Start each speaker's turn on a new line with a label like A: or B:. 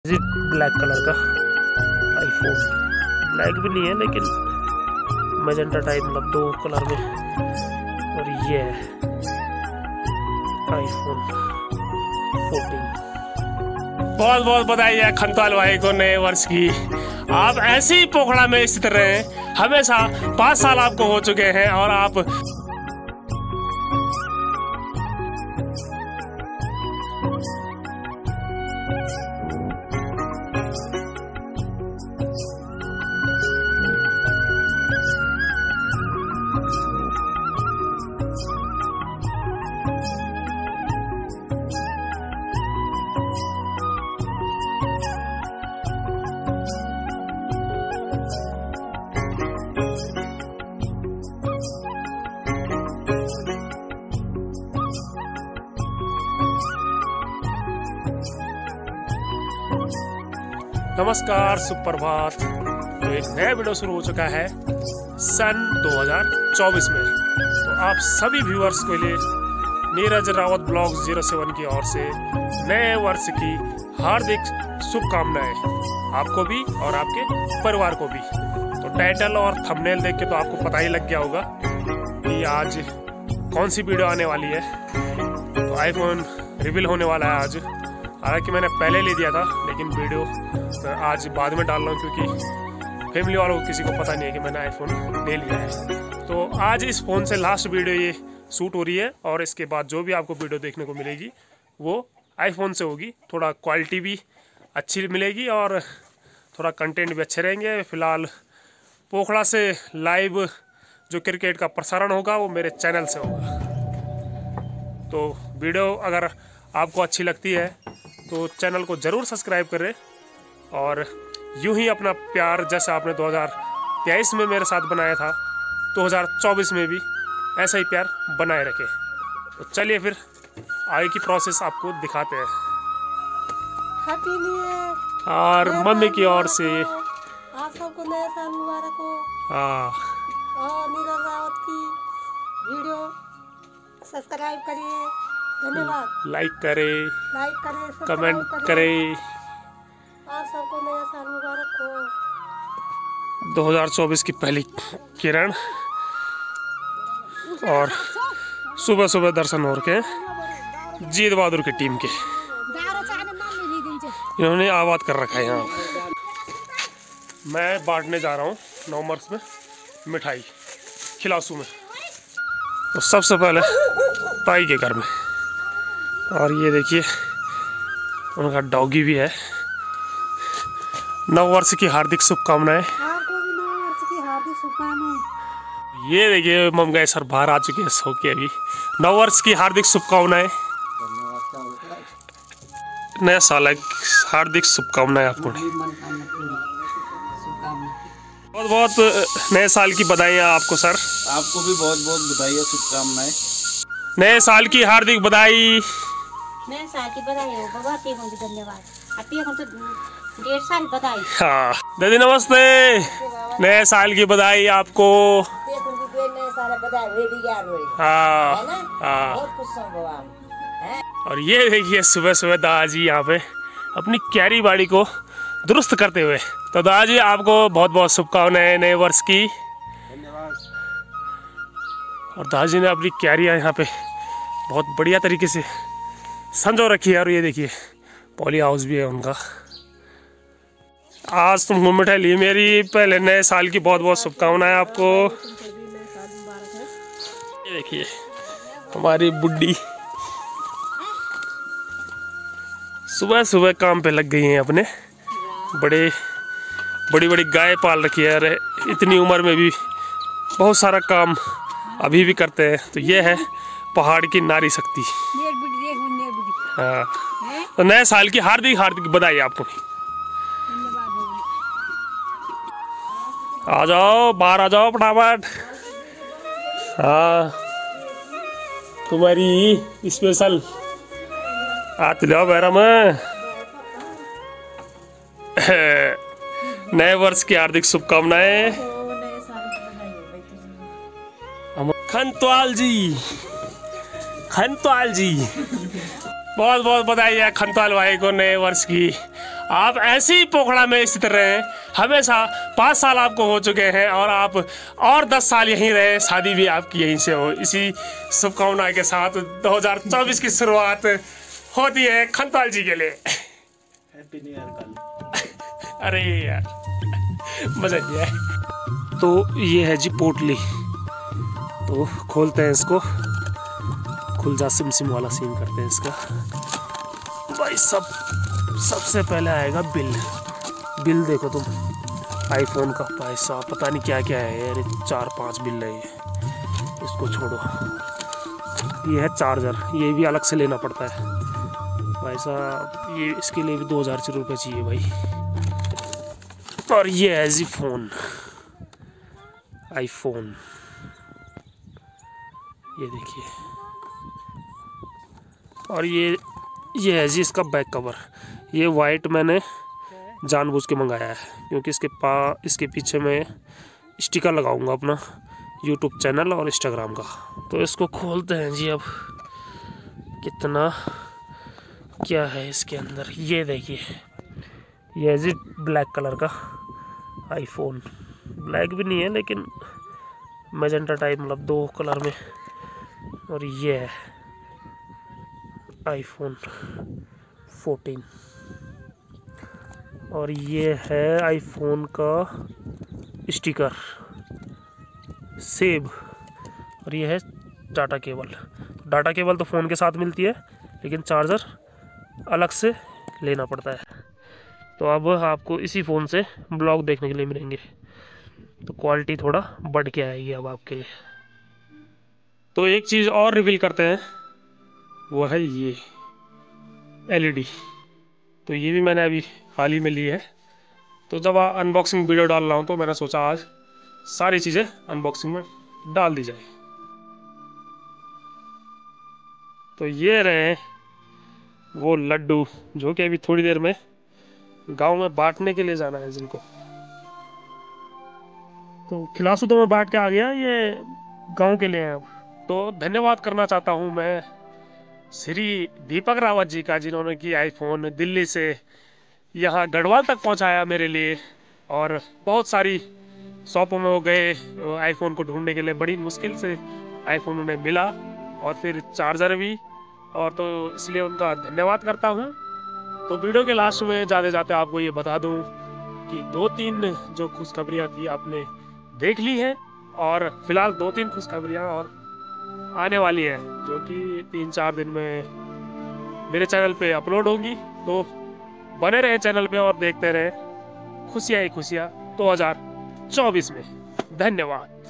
A: Black colour का iPhone, black भी नहीं है लेकिन मैजेंटा टाइप, मतलब दो कलर में। और ये है आईफोन 14। बहुत बहुत बधाई है खंताल भाई को नए वर्ष की। आप ऐसे ही पोखड़ा में स्थित रहे, हमेशा 5 साल आपको हो चुके हैं और आप नमस्कार, सुप्रभात। तो एक नया वीडियो शुरू हो चुका है सन 2024 में। तो आप सभी व्यूअर्स के लिए नीरज रावत ब्लॉग 07 की ओर से नए वर्ष की हार्दिक शुभकामनाएं आपको भी और आपके परिवार को भी। तो टाइटल और थंबनेल देख के तो आपको पता ही लग गया होगा कि आज कौन सी वीडियो आने वाली है। तो आईफोन रिवील होने वाला है आज। हालांकि मैंने पहले ले दिया था, लेकिन वीडियो आज बाद में डाल रहा हूँ क्योंकि फैमिली वालों को किसी को पता नहीं है कि मैंने आईफोन ले लिया है। तो आज इस फ़ोन से लास्ट वीडियो ये शूट हो रही है और इसके बाद जो भी आपको वीडियो देखने को मिलेगी वो आईफोन से होगी। थोड़ा क्वालिटी भी अच्छी मिलेगी और थोड़ा कंटेंट भी अच्छे रहेंगे। फ़िलहाल पोखड़ा से लाइव जो क्रिकेट का प्रसारण होगा वो मेरे चैनल से होगा। तो वीडियो अगर आपको अच्छी लगती है तो चैनल को ज़रूर सब्सक्राइब करें और यूं ही अपना प्यार जैसा आपने 2023 में मेरे साथ बनाया था 2024 में भी ऐसा ही प्यार बनाए रखें। तो चलिए फिर आगे की प्रोसेस आपको दिखाते हैं।
B: हैप्पी न्यू ईयर
A: और मम्मी की ओर से
B: आप सबको नया साल मुबारक हो। और नीरज रावत की वीडियो सब्सक्राइब करिए, धन्यवाद।
A: लाइक करें, कमेंट करें।
B: आप सबको नया साल मुबारक हो।
A: 2024 की पहली किरण और सुबह सुबह दर्शन हो रखे हैं जीत बहादुर की टीम के। इन्होंने आबाद कर रखा है यहाँ। मैं बांटने जा रहा हूँ नवमर्स में मिठाई खिलासू में। तो सबसे पहले ताई के घर में, और ये देखिए उनका डॉगी भी है। नव वर्ष की हार्दिक शुभकामनाएं।
B: आपको भी नव वर्ष की हार्दिक शुभकामनाएं।
A: ये देखिए मम गए सर बाहर आ चुके हैं सो के। अभी नव वर्ष की हार्दिक शुभकामनाएं, नया साल हार्दिक शुभकामनाएं आपको। बहुत बहुत नए साल की बधाइयाँ आपको सर।
C: आपको भी बहुत बहुत बधाई, शुभकामनाएं।
A: नए साल की हार्दिक बधाई।
B: नए साल की बधाई हो बाबा, धन्यवाद। आपको तो 1.5 साल बधाई।
A: हाँ दीदी नमस्ते, नए साल की बधाई आपको। हाँ हाँ। और ये देखिए सुबह सुबह दादाजी यहाँ पे अपनी क्यारी बाड़ी को दुरुस्त करते हुए। तो दादाजी आपको बहुत बहुत शुभकामनाएं नए वर्ष की।
C: धन्यवाद।
A: और दादाजी ने अपनी क्यारियाँ यहाँ पे बहुत बढ़िया तरीके से संजो रखी है। और ये देखिए पॉली हाउस भी है उनका। आज तुमको मिठाई ली मेरी, पहले नए साल की बहुत बहुत शुभकामनाएं आपको। ये देखिए हमारी बुड्ढी सुबह सुबह काम पे लग गई हैं अपने। बड़ी बड़ी गाय पाल रखी है। अरे इतनी उम्र में भी बहुत सारा काम अभी भी करते हैं। तो ये है पहाड़ की नारी शक्ति। हाँ, तो नए साल की हार्दिक हार्दिक बधाई आपको। आ जाओ बाहर, आ जाओ फटाफट। हाँ तुम्हारी स्पेशल आते लो बैरा में। नए वर्ष की हार्दिक शुभकामनाएं। खंतवाल जी बहुत बहुत बधाई है खंतवाल भाई को नए वर्ष की। आप ऐसे ही पोखड़ा में स्थित रहे हमेशा। 5 साल आपको हो चुके हैं और आप और 10 साल यहीं रहे, शादी भी आपकी यहीं से हो। इसी शुभकामना के साथ 2024 की शुरुआत होती है खंताल जी के लिए।
C: हैप्पी न्यू ईयर कल।
A: अरे यार मजा नहीं है। तो ये है जी पोटली, तो खोलते हैं इसको। खुल जा सिम सिम वाला सीन करते हैं इसका भाई। सबसे पहले आएगा बिल देखो तुम, आईफोन का पैसा पता नहीं क्या क्या है यार, 4-5 बिल है ये, इसको छोड़ो। ये है चार्जर, ये भी अलग से लेना पड़ता है पैसा, ये इसके लिए भी 2000 रुपये चाहिए भाई। और ये है जी फोन, आईफोन, ये देखिए। और ये है जी इसका बैक कवर। ये वाइट मैंने जानबूझ के मंगाया है क्योंकि इसके पीछे मैं स्टिकर लगाऊंगा अपना यूट्यूब चैनल और इंस्टाग्राम का। तो इसको खोलते हैं जी। अब कितना क्या है इसके अंदर, ये देखिए। ये है जी ब्लैक कलर का आईफोन, ब्लैक भी नहीं है लेकिन मैजेंटा टाइप, मतलब 2 कलर में। और ये है आईफोन 14 और ये है आईफोन का स्टिकर सेब। और ये है डाटा केबल। डाटा केबल तो फ़ोन के साथ मिलती है लेकिन चार्जर अलग से लेना पड़ता है। तो अब आपको इसी फ़ोन से ब्लॉग देखने के लिए मिलेंगे, तो क्वालिटी थोड़ा बढ़ के आएगी अब आपके लिए। तो एक चीज़ और रिवील करते हैं, वो है ये LED। तो ये भी मैंने अभी हाल ही में ली है। तो जब अनबॉक्सिंग वीडियो डाल रहा हूँ तो मैंने सोचा आज सारी चीज़ें अनबॉक्सिंग में डाल दी जाए। तो ये रहे वो लड्डू जो कि अभी थोड़ी देर में गांव में बांटने के लिए जाना है जिनको। तो खिलासू तो मैं बांट के आ गया, ये गांव के लिए है। तो धन्यवाद करना चाहता हूँ मैं श्री दीपक रावत जी का, जिन्होंने कि आईफोन दिल्ली से यहाँ गढ़वाल तक पहुँचाया मेरे लिए। और बहुत सारी शॉपों में वो गए आईफोन को ढूंढने के लिए, बड़ी मुश्किल से आईफोन उन्हें मिला और फिर चार्जर भी। और तो इसलिए उनका धन्यवाद करता हूँ। तो वीडियो के लास्ट में जाते जाते आपको ये बता दूँ कि 2-3 जो खुशखबरियाँ थी आपने देख ली हैं, और फिलहाल 2-3 खुशखबरियाँ और आने वाली है जो कि 3-4 दिन में मेरे चैनल पे अपलोड होंगी। तो बने रहे चैनल पे और देखते रहे खुशियाँ ही खुशियाँ 2024 में। धन्यवाद।